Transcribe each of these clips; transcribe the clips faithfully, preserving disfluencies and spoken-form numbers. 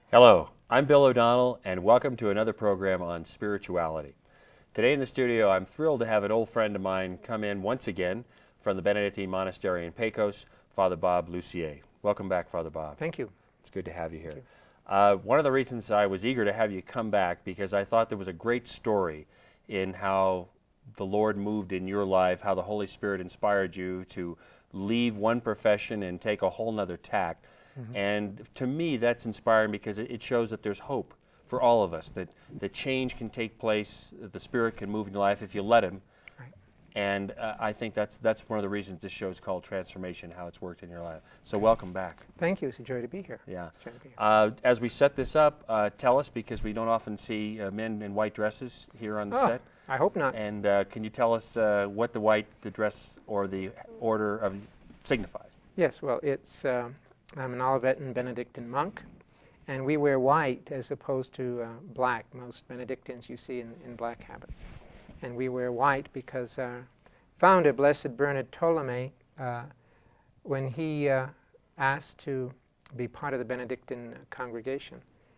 Hello, I'm Bill O'Donnell, and welcome to another program on spirituality. Today in the studio, I'm thrilled to have an old friend of mine come in once again from the Benedictine Monastery in Pecos, Father Bob Lussier. Welcome back, Father Bob. Thank you. It's good to have you here. You. Uh, one of the reasons I was eager to have you come back, because I thought there was a great story in how the Lord moved in your life, how the Holy Spirit inspired you to leave one profession and take a whole nother tack. Mm-hmm. And to me, that's inspiring because it shows that there's hope for all of us, that, that change can take place, that the Spirit can move in your life if you let Him. Right. And uh, I think that's, that's one of the reasons this show is called Transformation, how it's worked in your life. So welcome back. Thank you. It's a joy to be here. Yeah. It's a joy to be here. Uh, as we set this up, uh, tell us, because we don't often see uh, men in white dresses here on the oh, set. I hope not. And uh, can you tell us uh, what the white, the dress, or the order of signifies? Yes, well, it's... Uh, I'm an Olivetan Benedictine monk, and we wear white as opposed to uh, black. Most Benedictines you see in, in black habits. And we wear white because our founder, Blessed Bernard Ptolemy, uh, when he uh, asked to be part of the Benedictine congregation,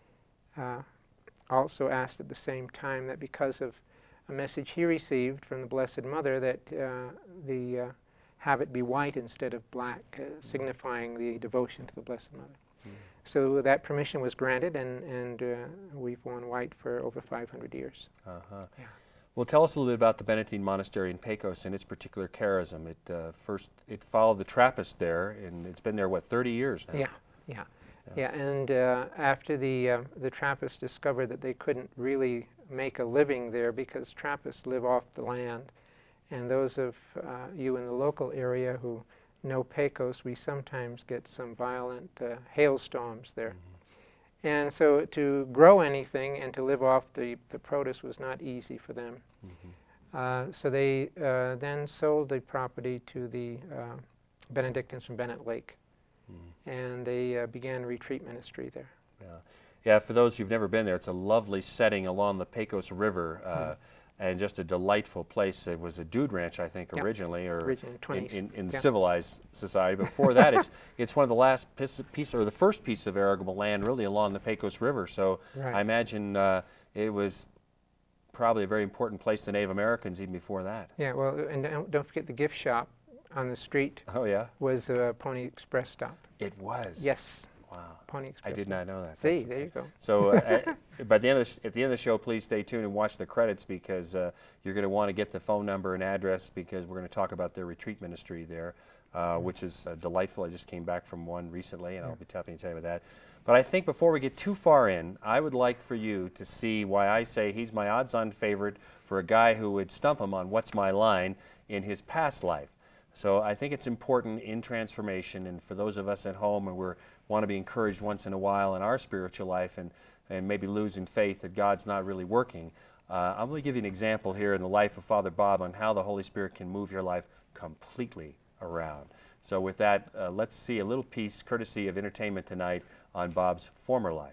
uh, also asked at the same time that because of a message he received from the Blessed Mother that uh, the uh, habit be white instead of black, uh, signifying the devotion to the Blessed Mother. Mm. So that permission was granted, and, and uh, we've worn white for over five hundred years. Uh-huh. Yeah. Well, tell us a little bit about the Benedictine Monastery in Pecos and its particular charism. It uh, first it followed the Trappist there, and it's been there, what, thirty years now? Yeah, yeah. Yeah, yeah. and uh, after the, uh, the Trappists discovered that they couldn't really make a living there because Trappists live off the land, and those of uh, you in the local area who know Pecos, we sometimes get some violent uh, hailstorms there. Mm-hmm. And so to grow anything and to live off the, the produce was not easy for them. Mm-hmm. uh, so they uh, then sold the property to the uh, Benedictines from Bennett Lake. Mm-hmm. And they uh, began retreat ministry there. Yeah. yeah, for those who've never been there, it's a lovely setting along the Pecos River. Uh, mm-hmm. And just a delightful place. It was a dude ranch, I think, yep. originally, or originally in, in, in yep. civilized society. But before that, it's it's one of the last piece, piece, or the first piece of arable land, really, along the Pecos River. So right. I imagine uh, it was probably a very important place to Native Americans even before that. Yeah, well, and don't forget the gift shop on the street. Oh yeah, was a Pony Express stop. It was. Yes. Wow. Pony Express. I did not know that. See, That's there okay. you go. So uh, by the end of the at the end of the show, please stay tuned and watch the credits, because uh, you're going to want to get the phone number and address, because we're going to talk about their retreat ministry there, uh, mm-hmm. which is uh, delightful. I just came back from one recently, and yeah. I'll be happy to tell you about that. But I think before we get too far in, I would like for you to see why I say he's my odds-on favorite for a guy who would stump him on what's my line in his past life. So I think it's important in transformation, and for those of us at home and we want to be encouraged once in a while in our spiritual life and, and maybe losing faith that God's not really working, uh, I'm going to give you an example here in the life of Father Bob on how the Holy Spirit can move your life completely around. So with that, uh, let's see a little piece, courtesy of Entertainment Tonight, on Bob's former life.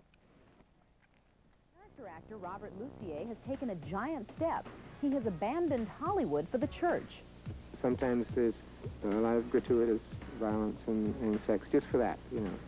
Character actor Robert Lussier has taken a giant step. He has abandoned Hollywood for the church. Sometimes there's a lot of gratuitous violence and, and sex just for that, you know.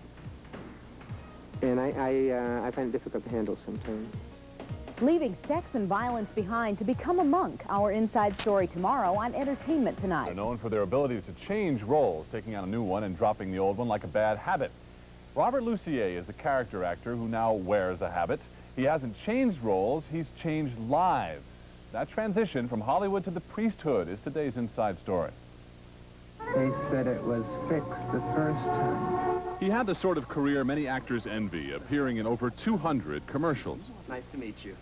And I, I, uh, I find it difficult to handle sometimes. Leaving sex and violence behind to become a monk. Our inside story tomorrow on Entertainment Tonight. They're known for their ability to change roles, taking on a new one and dropping the old one like a bad habit. Robert Lussier is a character actor who now wears a habit. He hasn't changed roles, he's changed lives. That transition from Hollywood to the priesthood is today's inside story. They said it was fixed the first time. He had the sort of career many actors envy, appearing in over two hundred commercials. Nice to meet you.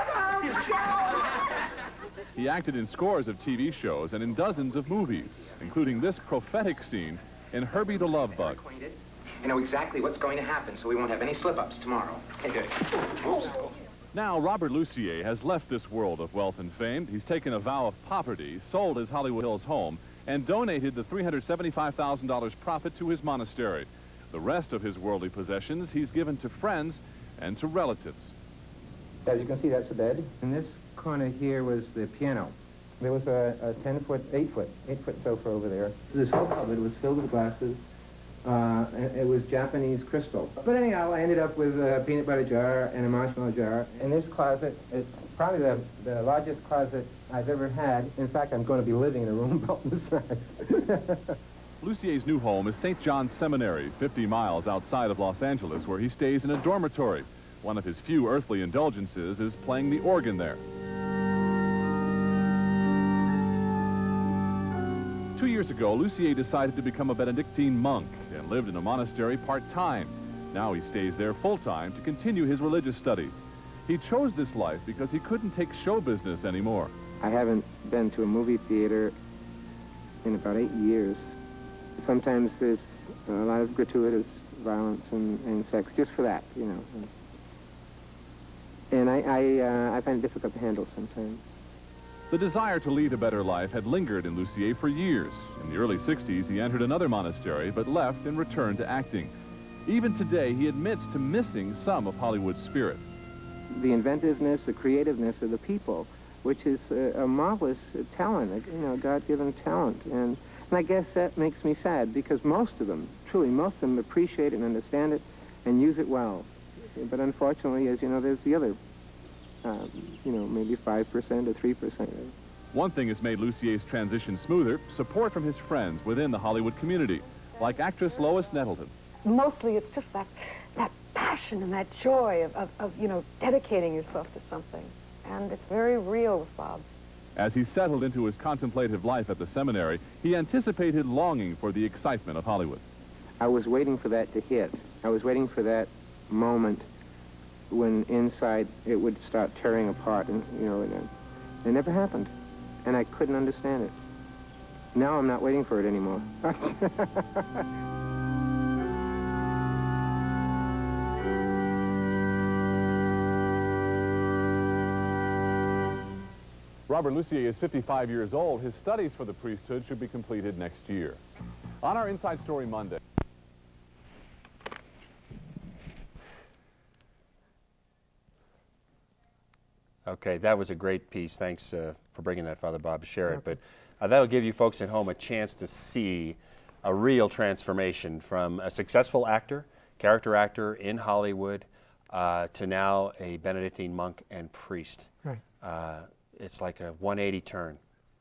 He acted in scores of T V shows and in dozens of movies, including this prophetic scene in Herbie the Love Bug. I know exactly what's going to happen, so we won't have any slip-ups tomorrow. Hey, good. Now, Robert Lussier has left this world of wealth and fame. He's taken a vow of poverty, sold his Hollywood Hills home, and donated the three hundred seventy-five thousand dollars profit to his monastery. The rest of his worldly possessions he's given to friends and to relatives. As you can see, that's the bed. In this corner here was the piano. There was a, a ten foot, eight foot, eight foot sofa over there. This whole cupboard was filled with glasses, Uh, it it was Japanese crystal. But anyhow, I ended up with a peanut butter jar and a marshmallow jar. In this closet, it's probably the, the largest closet I've ever had. In fact, I'm going to be living in a room about this size. Lucier's new home is Saint John's Seminary, fifty miles outside of Los Angeles, where he stays in a dormitory. One of his few earthly indulgences is playing the organ there. Two years ago, Lucier decided to become a Benedictine monk and lived in a monastery part-time. Now he stays there full-time to continue his religious studies. He chose this life because he couldn't take show business anymore. I haven't been to a movie theater in about eight years. Sometimes there's a lot of gratuitous violence and, and sex, just for that, you know. And I, I, uh, I find it difficult to handle sometimes. The desire to lead a better life had lingered in Lucier for years. In the early sixties, he entered another monastery, but left and returned to acting. Even today, he admits to missing some of Hollywood's spirit. The inventiveness, the creativeness of the people, which is a, a marvelous talent, a, you know, God-given talent. And, and I guess that makes me sad, because most of them, truly, most of them appreciate it and understand it and use it well. But unfortunately, as you know, there's the other Um, you know, maybe five percent or three percent. One thing has made Lucier's transition smoother: support from his friends within the Hollywood community, like actress Lois Nettleton. Mostly it's just that, that passion and that joy of, of, of, you know, dedicating yourself to something. And it's very real with Bob. As he settled into his contemplative life at the seminary, he anticipated longing for the excitement of Hollywood. I was waiting for that to hit. I was waiting for that moment when inside it would start tearing apart, and you know, and, uh, it never happened, and I couldn't understand it. Now I'm not waiting for it anymore. Robert Lucier is fifty-five years old. His studies for the priesthood should be completed next year. On our Inside Story Monday. Okay, that was a great piece. Thanks uh, for bringing that, Father Bob, to share it. But uh, that'll give you folks at home a chance to see a real transformation from a successful actor, character actor in Hollywood, uh, to now a Benedictine monk and priest. Right. Uh, it's like a one eighty turn.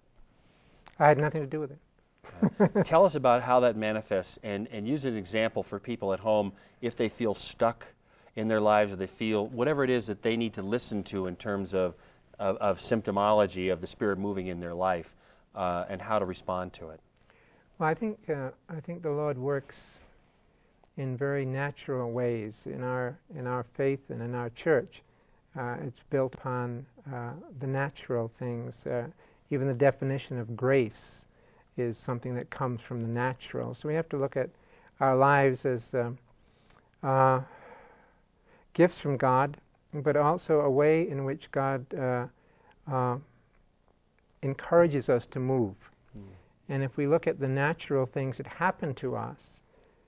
I had nothing to do with it. Uh, tell us about how that manifests, and, and use an example for people at home if they feel stuck in their lives, or they feel whatever it is that they need to listen to in terms of, of, of symptomology of the Spirit moving in their life, uh, and how to respond to it. Well, I think, uh, I think the Lord works in very natural ways in our, in our faith and in our church. Uh, it's built upon uh, the natural things. Uh, even the definition of grace is something that comes from the natural. So we have to look at our lives as uh, uh, gifts from God, but also a way in which God uh, uh, encourages us to move. Mm. And if we look at the natural things that happen to us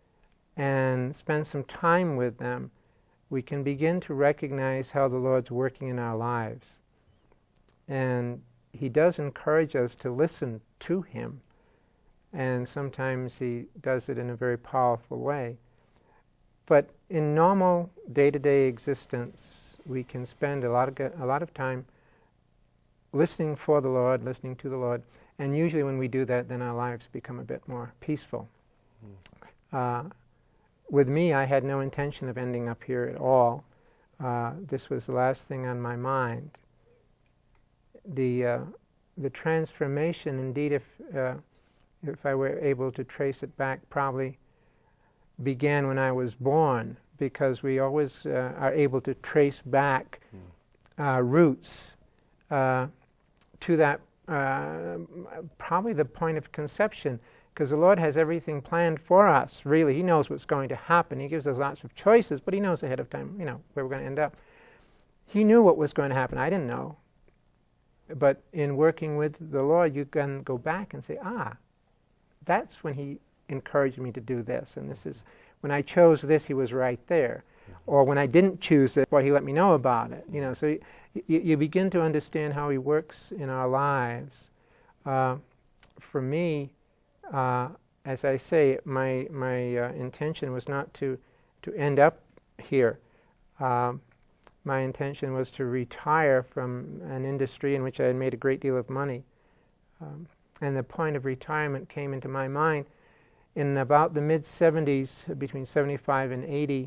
and spend some time with them, we can begin to recognize how the Lord's working in our lives. And He does encourage us to listen to Him, and sometimes He does it in a very powerful way. But in normal day-to-day existence, we can spend a lot of a lot of time listening for the Lord, listening to the Lord, and usually when we do that, then our lives become a bit more peaceful. Mm. Uh, with me, I had no intention of ending up here at all. Uh, this was the last thing on my mind. The uh, the transformation, indeed, if uh, if I were able to trace it back, probably began when I was born, because we always uh, are able to trace back uh, roots uh, to that, uh, probably the point of conception, because the Lord has everything planned for us, really. He knows what's going to happen. He gives us lots of choices, but He knows ahead of time, you know, where we're going to end up. He knew what was going to happen. I didn't know. But in working with the Lord, you can go back and say, ah, that's when He encouraged me to do this, and this is when I chose this, He was right there. Mm-hmm. Or when I didn't choose it, well, He let me know about it. You know, so you, you begin to understand how He works in our lives. Uh, for me, uh, as I say, my, my uh, intention was not to, to end up here. Um, my intention was to retire from an industry in which I had made a great deal of money. Um, and the point of retirement came into my mind in about the mid seventies, between seventy-five and eighty,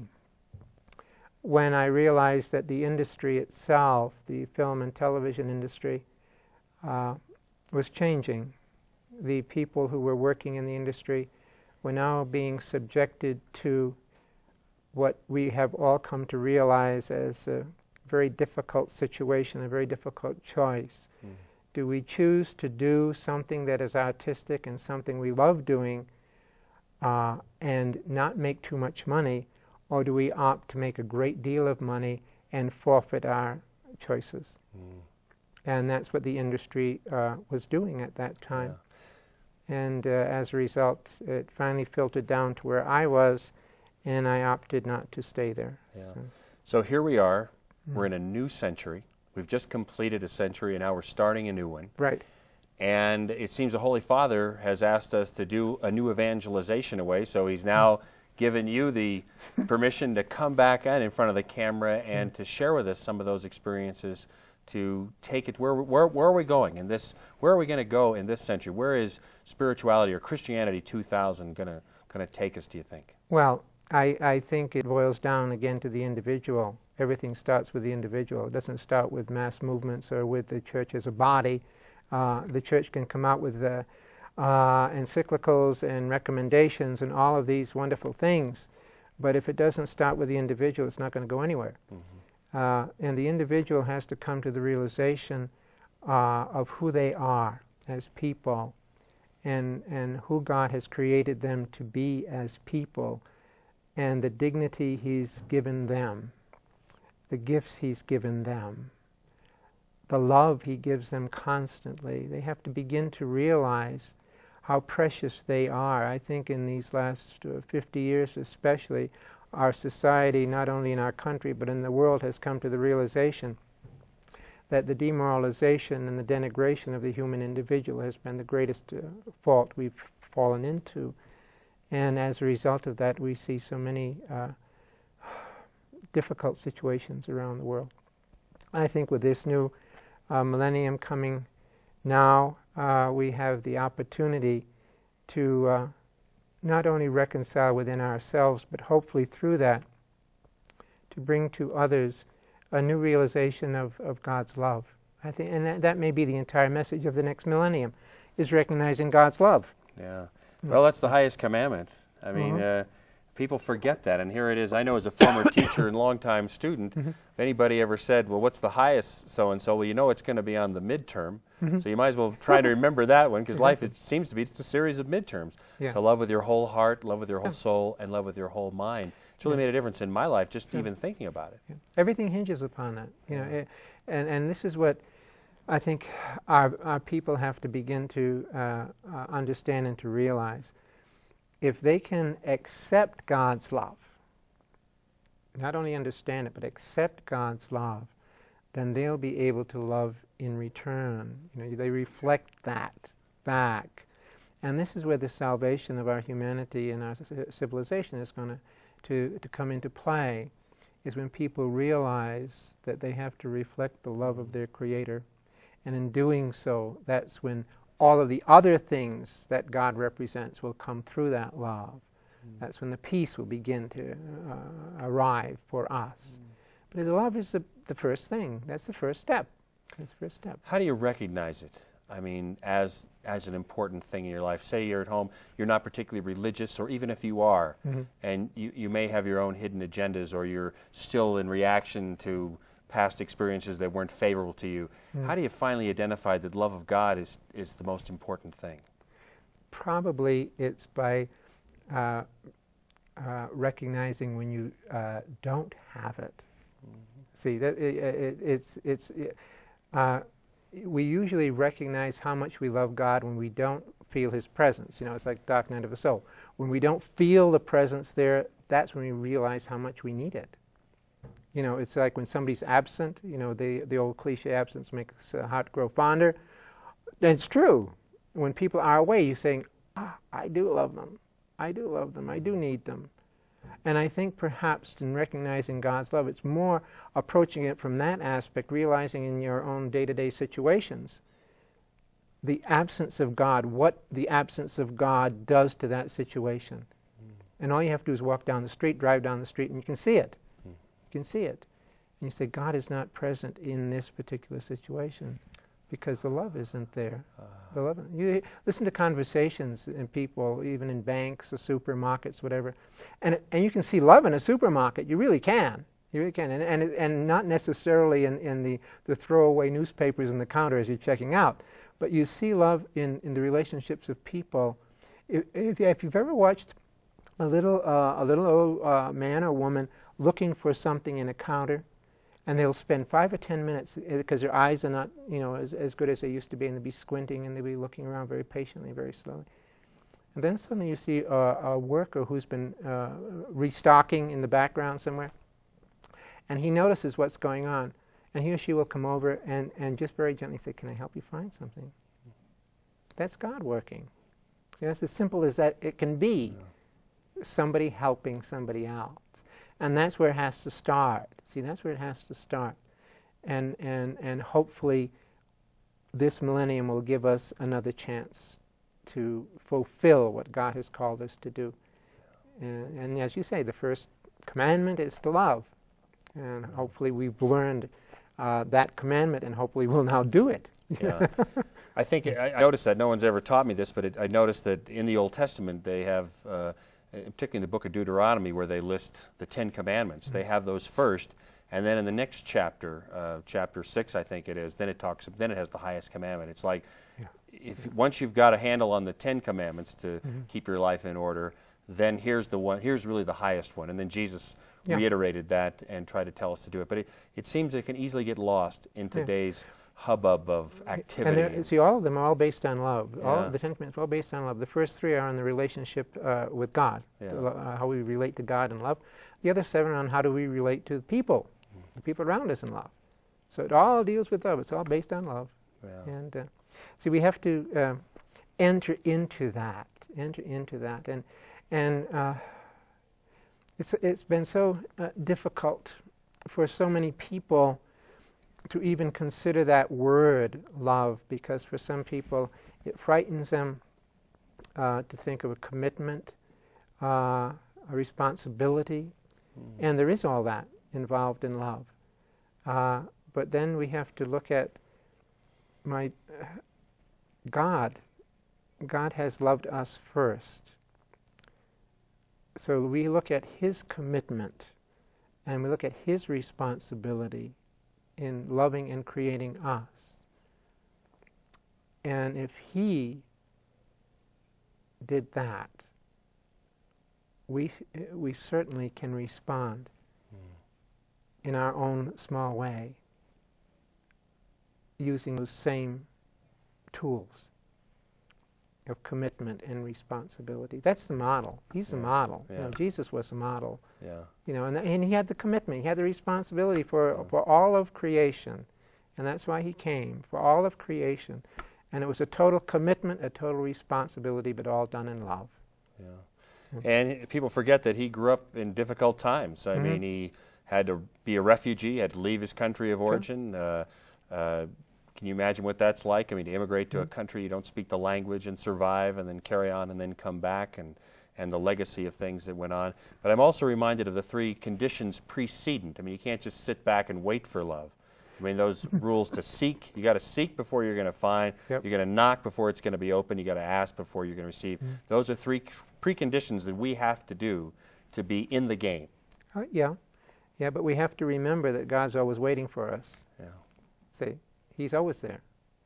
when I realized that the industry itself, the film and television industry, uh, was changing. The people who were working in the industry were now being subjected to what we have all come to realize as a very difficult situation, a very difficult choice. Mm. Do we choose to do something that is artistic and something we love doing uh, and not make too much money, or do we opt to make a great deal of money and forfeit our choices? Mm. And that's what the industry uh, was doing at that time. Yeah. And uh, as a result, it finally filtered down to where I was, and I opted not to stay there. Yeah. So. so here we are. Mm. We're in a new century. We've just completed a century, and now we're starting a new one. Right. And it seems the Holy Father has asked us to do a new evangelization away, so he's now given you the permission to come back out in front of the camera and mm. to share with us some of those experiences, to take it, where, where, where are we going in this, where are we going to go in this century? Where is spirituality or Christianity two thousand going to going to take us, do you think? Well, I, I think it boils down again to the individual. Everything starts with the individual. It doesn't start with mass movements or with the church as a body. Uh, the church can come out with uh, uh, encyclicals and recommendations and all of these wonderful things, but if it doesn't start with the individual, it's not going to go anywhere. Mm-hmm. uh, and the individual has to come to the realization uh, of who they are as people, and, and who God has created them to be as people, and the dignity He's given them, the gifts He's given them, the love He gives them constantly. They have to begin to realize how precious they are. I think in these last uh, fifty years especially, our society, not only in our country but in the world, has come to the realization that the demoralization and the denigration of the human individual has been the greatest uh, fault we've fallen into. And as a result of that, we see so many uh, difficult situations around the world. I think with this new uh, millennium coming now, uh, we have the opportunity to uh, not only reconcile within ourselves, but hopefully through that, to bring to others a new realization of, of God's love. I think, and that, that may be the entire message of the next millennium, is recognizing God's love. Yeah. Well, that's the highest commandment. I mean, mm-hmm. uh, people forget that, and here it is. I know as a former teacher and longtime student, mm-hmm. if anybody ever said, well, what's the highest so-and-so? Well, you know it's going to be on the midterm, mm-hmm. so you might as well try to remember that one, because life, it seems to be, it's a series of midterms. Yeah. To love with your whole heart, love with your whole soul, and love with your whole mind. It's really yeah. made a difference in my life, just yeah. even thinking about it. Yeah. Everything hinges upon that. You know, it, and, and this is what I think our, our people have to begin to uh, uh, understand and to realize. If they can accept God's love, not only understand it, but accept God's love, then they'll be able to love in return. You know, they reflect that back. And this is where the salvation of our humanity and our civilization is going to, to, to come into play, is when people realize that they have to reflect the love of their Creator. And in doing so, that's when all of the other things that God represents will come through that love. Mm. That's when the peace will begin to uh, arrive for us. Mm. But the love is the, the first thing. That's the first step. That's the first step. How do you recognize it? I mean, as as an important thing in your life. Say you're at home, you're not particularly religious, or even if you are, mm-hmm. and you, you may have your own hidden agendas, or you're still in reaction to past experiences that weren't favorable to you. Mm. How do you finally identify that love of God is, is the most important thing? Probably it's by uh, uh, recognizing when you uh, don't have it. Mm-hmm. See, that it, it, it's, it's, it, uh, we usually recognize how much we love God when we don't feel His presence. You know, it's like dark night of the soul. When we don't feel the presence there, that's when we realize how much we need it. You know, it's like when somebody's absent, you know, the, the old cliche, absence makes the heart grow fonder. It's true. When people are away, you're saying, ah, I do love them. I do love them. I do need them. And I think perhaps in recognizing God's love, it's more approaching it from that aspect, realizing in your own day-to-day situations the absence of God, what the absence of God does to that situation. Mm. And all you have to do is walk down the street, drive down the street, and you can see it. Mm. You can see it. And you say, God is not present in this particular situation because the love isn't there. Uh. The love, you listen to conversations in people, even in banks or supermarkets, whatever, and, and you can see love in a supermarket. You really can. You really can. And, and, and not necessarily in, in the, the throwaway newspapers in the counter as you're checking out. But you see love in, in the relationships of people. If, if, if you've ever watched a little, uh, a little old uh, man or woman looking for something in a counter, and they'll spend five or ten minutes because their eyes are not, you know, as, as good as they used to be, and they'll be squinting and they'll be looking around very patiently, very slowly. And then suddenly you see a, a worker who's been uh, restocking in the background somewhere, and he notices what's going on. And he or she will come over and, and just very gently say, can I help you find something? That's God working. See, that's as simple as that it can be. Yeah. Somebody helping somebody else. And that's where it has to start. See, that's where it has to start. And, and, and hopefully this millennium will give us another chance to fulfill what God has called us to do. Yeah. And, and as you say, the first commandment is to love. And hopefully we've learned Uh, that commandment, and hopefully we'll now do it. Yeah. I think I, I noticed that no one's ever taught me this, but it, I noticed that in the Old Testament they have, uh, particularly in the book of Deuteronomy, where they list the Ten Commandments. Mm-hmm. They have those first, and then in the next chapter, uh, chapter six, I think it is, then it talks. Then it has the highest commandment. It's like, yeah. if once you've got a handle on the Ten Commandments to mm-hmm. keep your life in order, then here's the one. Here's really the highest one, and then Jesus yeah. reiterated that and tried to tell us to do it. But it, it seems it can easily get lost in today's yeah. hubbub of activity. And there, see, all of them are all based on love. Yeah. All of the Ten Commandments are all based on love. The first three are on the relationship uh, with God, yeah. the, uh, how we relate to God in love. The other seven are on how do we relate to the people, mm. the people around us in love. So it all deals with love. It's all based on love. Yeah. And uh, see, we have to uh, enter into that, enter into that. And And uh, it's, it's been so uh, difficult for so many people to even consider that word, love, because for some people it frightens them uh, to think of a commitment, uh, a responsibility, mm. and there is all that involved in love. Uh, but then we have to look at my uh, God. God has loved us first. So we look at His commitment, and we look at His responsibility in loving and creating us. And if He did that, we, we certainly can respond mm. in our own small way, using those same tools of commitment and responsibility. That's the model. He's yeah. the model. Yeah. You know, Jesus was the model. Yeah. You know, and, and he had the commitment. He had the responsibility for yeah. for all of creation, and that's why he came, for all of creation. And it was a total commitment, a total responsibility, but all done in love. Yeah. Mm-hmm. And people forget that he grew up in difficult times. I mm-hmm. mean, he had to be a refugee, had to leave his country of origin. Sure. Uh, uh, Can you imagine what that's like? I mean, to immigrate to mm-hmm. a country you don't speak the language and survive and then carry on and then come back, and, and the legacy of things that went on. But I'm also reminded of the three conditions precedent. I mean, you can't just sit back and wait for love. I mean, those rules to seek, you got to seek before you're going to find. Yep. You're going to knock before it's going to be open. You got to ask before you're going to receive. Mm-hmm. Those are three preconditions that we have to do to be in the game. Uh, yeah. Yeah, but we have to remember that God's always waiting for us. Yeah. See? He's always there.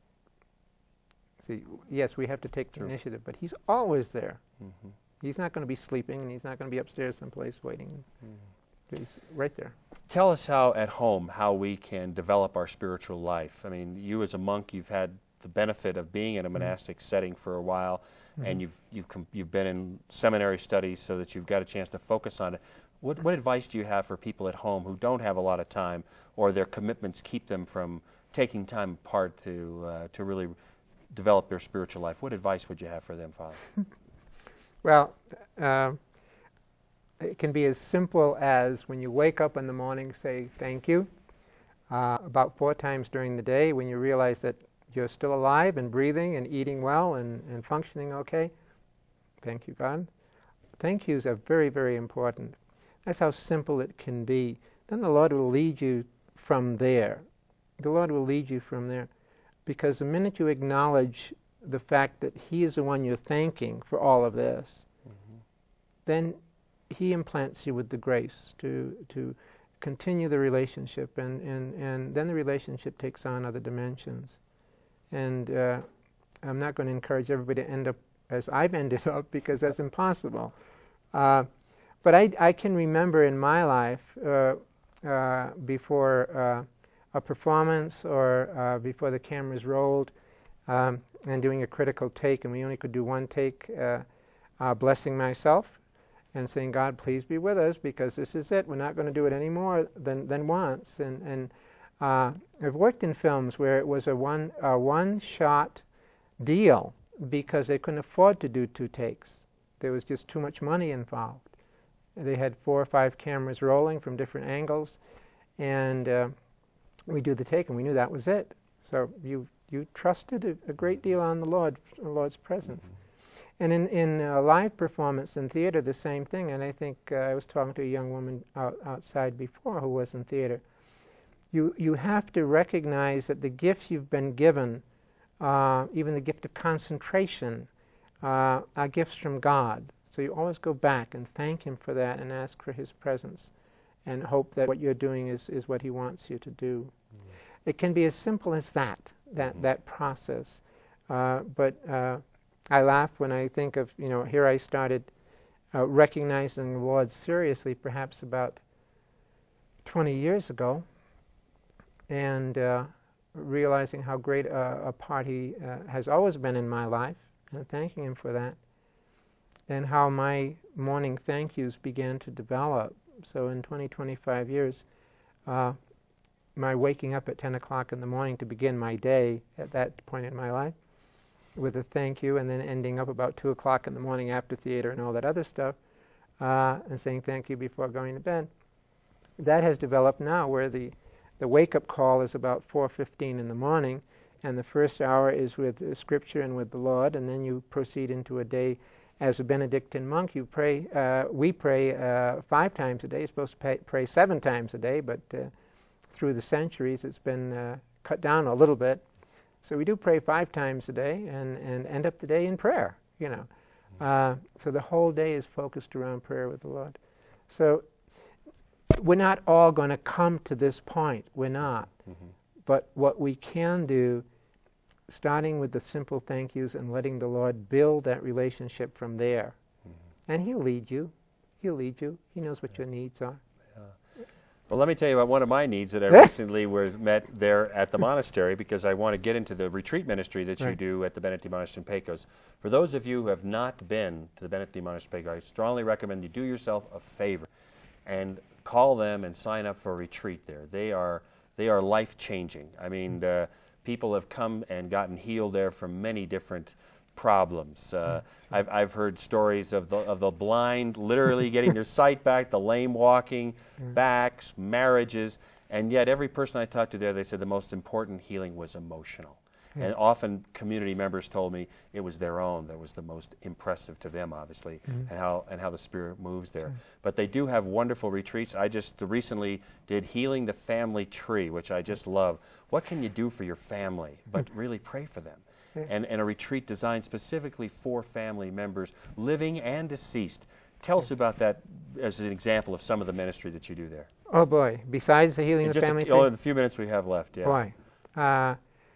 See, yes, we have to take the True. initiative, but He's always there. Mm-hmm. He's not going to be sleeping, and He's not going to be upstairs someplace waiting. Mm. He's right there. Tell us how, at home, how we can develop our spiritual life. I mean, you as a monk, you've had the benefit of being in a monastic mm-hmm. setting for a while, mm-hmm. and you've you've com you've been in seminary studies, so that you've got a chance to focus on it. What what advice do you have for people at home who don't have a lot of time, or their commitments keep them from taking time apart to uh, to really develop their spiritual life? What advice would you have for them, Father? Well, uh, it can be as simple as when you wake up in the morning, say thank you. Uh, about four times during the day, when you realize that you're still alive and breathing and eating well and, and functioning okay. Thank you, God. Thank yous are very, very important. That's how simple it can be. Then the Lord will lead you from there. The Lord will lead you from there. Because the minute you acknowledge the fact that He is the one you're thanking for all of this, mm-hmm. then He implants you with the grace to to continue the relationship, and, and, and then the relationship takes on other dimensions. And uh, I'm not going to encourage everybody to end up as I've ended up, because that's impossible. Uh, but I, I can remember in my life, uh, uh, before uh, a performance or uh, before the cameras rolled, um, and doing a critical take, and we only could do one take, uh, uh, blessing myself and saying, God, please be with us, because this is it. We're not going to do it any more than, than once. And, and uh, I've worked in films where it was a one, a one-shot deal because they couldn't afford to do two takes. There was just too much money involved. They had four or five cameras rolling from different angles, and uh, we do the take, and we knew that was it. So you you trusted a, a great deal on the Lord, the Lord's presence. Mm-hmm. And in, in uh, live performance in theater, the same thing. And I think uh, I was talking to a young woman out, outside before who was in theater. You, you have to recognize that the gifts you've been given, uh, even the gift of concentration, uh, are gifts from God. So you always go back and thank Him for that and ask for His presence and hope that what you're doing is, is what He wants you to do. Mm-hmm. It can be as simple as that, that, mm-hmm. that process. Uh, but uh, I laugh when I think of, you know, here I started uh, recognizing the Lord seriously perhaps about twenty years ago, and uh, realizing how great a, a part He uh, has always been in my life, and thanking Him for that, and how my morning thank yous began to develop. So in twenty, twenty-five years, uh, my waking up at ten o'clock in the morning to begin my day at that point in my life with a thank you, and then ending up about two o'clock in the morning after theater and all that other stuff, uh, and saying thank you before going to bed. That has developed now where the, the wake-up call is about four fifteen in the morning, and the first hour is with uh, Scripture and with the Lord, and then you proceed into a day as a Benedictine monk. You pray, uh, we pray uh, five times a day. You're supposed to pay, pray seven times a day, but uh, through the centuries it's been uh, cut down a little bit. So we do pray five times a day and, and end up the day in prayer, you know. Uh, so the whole day is focused around prayer with the Lord. So we're not all going to come to this point. We're not. Mm-hmm. But what we can do, starting with the simple thank yous and letting the Lord build that relationship from there. Mm-hmm. And He'll lead you. He'll lead you. He knows what yeah. your needs are. Well, let me tell you about one of my needs that I recently were met there at the monastery, because I want to get into the retreat ministry that right. you do at the Benedictine Monastery in Pecos. For those of you who have not been to the Benedictine Monastery in Pecos, I strongly recommend you do yourself a favor and call them and sign up for a retreat there. They are, they are life-changing. I mean, uh, people have come and gotten healed there from many different problems. Uh, I've, I've heard stories of the, of the blind literally getting their sight back, the lame walking, yeah. backs, marriages, and yet every person I talked to there, they said the most important healing was emotional. Yeah. And often community members told me it was their own that was the most impressive to them, obviously, mm-hmm. and how and how the Spirit moves there. Yeah. But they do have wonderful retreats. I just recently did Healing the Family Tree, which I just love. What can you do for your family? But really pray for them. Yeah. And, and a retreat designed specifically for family members, living and deceased. Tell us about that as an example of some of the ministry that you do there. Oh boy, besides the Healing in the Family a, Tree? Oh, in the few minutes we have left, yeah. Boy. Uh,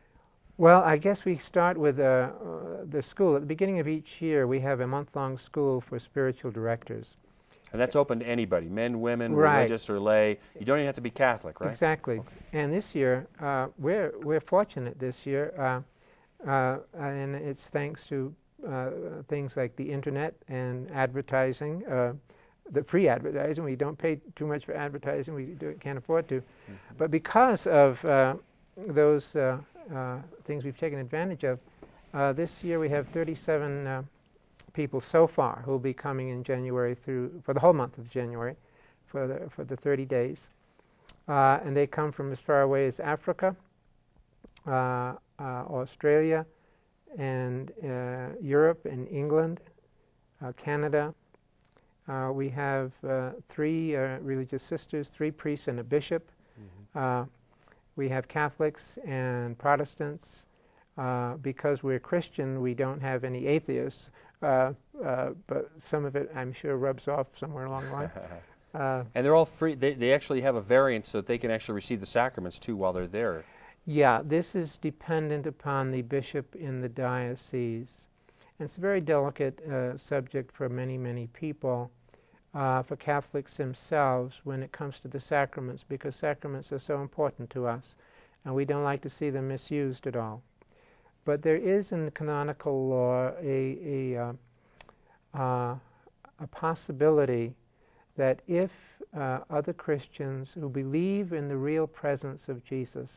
well, I guess we start with uh, uh, the school. At the beginning of each year, we have a month-long school for spiritual directors. And that's open to anybody, men, women, right. religious or lay. You don't even have to be Catholic, right? Exactly. Okay. And this year, uh, we're, we're fortunate this year, uh, Uh, and it's thanks to uh, things like the internet and advertising, uh, the free advertising. We don't pay too much for advertising. We do, can't afford to. Mm-hmm. But because of uh, those uh, uh, things we've taken advantage of, uh, this year we have thirty-seven uh, people so far who will be coming in January through, for the whole month of January, for the, for the thirty days. Uh, and they come from as far away as Africa, uh, uh, Australia, and uh, Europe and England, uh, Canada. Uh, we have uh, three uh, religious sisters, three priests and a bishop. Mm-hmm. uh, we have Catholics and Protestants. Uh, because we're Christian, we don't have any atheists, uh, uh, but some of it, I'm sure, rubs off somewhere along the line. Uh, and they're all free. They, they actually have a variant so that they can actually receive the sacraments, too, while they're there. Yeah, this is dependent upon the bishop in the diocese. And it's a very delicate uh, subject for many, many people, uh, for Catholics themselves, when it comes to the sacraments, because sacraments are so important to us, and we don't like to see them misused at all. But there is in the canonical law a, a, uh, uh, a possibility that if uh, other Christians who believe in the real presence of Jesus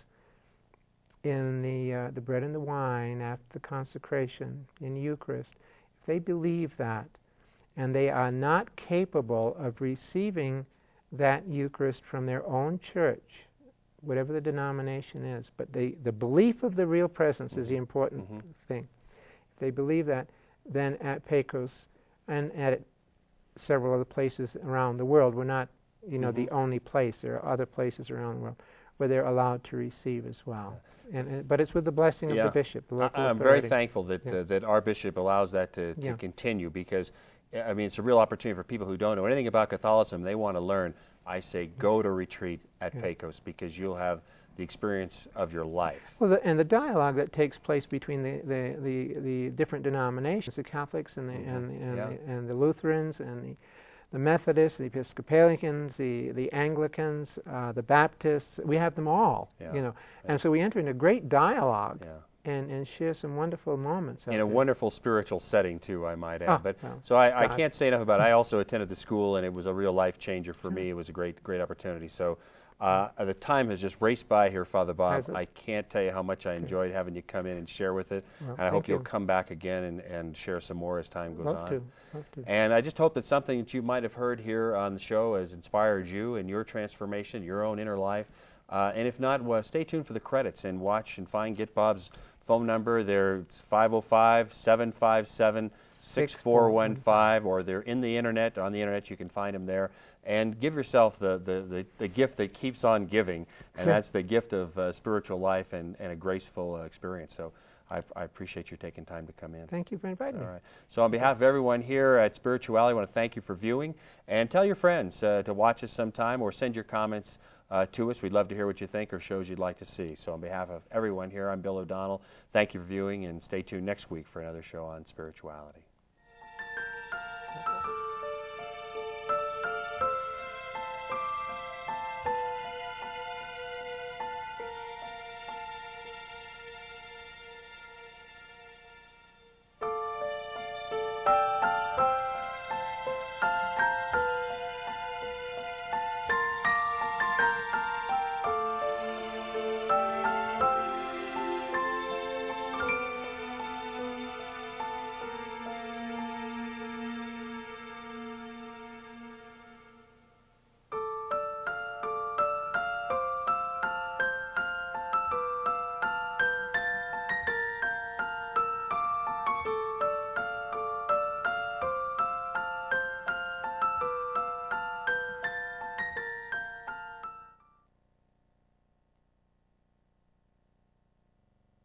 in the, uh, the bread and the wine after the consecration in the Eucharist, if they believe that and they are not capable of receiving that Eucharist from their own church, whatever the denomination is, but the, the belief of the real presence mm-hmm. is the important mm-hmm. thing. If they believe that, then at Pecos and at several other places around the world, we're not, you know, mm-hmm. the only place. There are other places around the world where they're allowed to receive as well. And, uh, but it's with the blessing yeah. of the bishop, the local I, I'm authority. very thankful that, yeah. uh, that our bishop allows that to, to yeah. continue, because, I mean, it's a real opportunity for people who don't know anything about Catholicism. They want to learn. I say go to retreat at yeah. Pecos, because you'll have the experience of your life. Well, the, and the dialogue that takes place between the, the, the, the different denominations, the Catholics and the, mm-hmm. and, and, yeah. the, and the Lutherans and the, the Methodists, the Episcopalians, the, the Anglicans, uh, the Baptists, we have them all, yeah. you know. And so we enter into a great dialogue yeah. and, and share some wonderful moments. In a there. wonderful spiritual setting, too, I might add. Oh, but well, so I, I can't say enough about it. I also attended the school, and it was a real life changer for me. It was a great, great opportunity. So uh, the time has just raced by here, Father Bob. I can't tell you how much I enjoyed having you come in and share with it. Well, and I hope you. you'll come back again and, and share some more as time goes Love on. To. Love to. And I just hope that something that you might have heard here on the show has inspired you in your transformation, your own inner life. Uh, and if not, well, stay tuned for the credits and watch and find, get Bob's phone number. There, it's five oh five, seven five seven, six four one five, or they're in the internet. On the internet, you can find them there. And give yourself the, the, the, the gift that keeps on giving, and that's the gift of uh, spiritual life and, and a graceful uh, experience. So I, I appreciate you taking time to come in. Thank you for inviting All me. right. So on behalf of everyone here at Spirituality, I want to thank you for viewing, and tell your friends uh, to watch us sometime, or send your comments uh, to us. We'd love to hear what you think or shows you'd like to see. So on behalf of everyone here, I'm Bill O'Donnell. Thank you for viewing, and stay tuned next week for another show on spirituality.